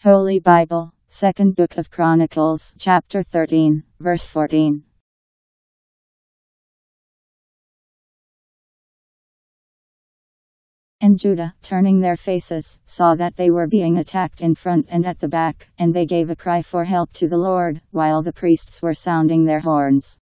Holy Bible, Second Book of Chronicles, chapter 13, verse 14. And Judah, turning their faces, saw that they were being attacked in front and at the back, and they gave a cry for help to the Lord, while the priests were sounding their horns.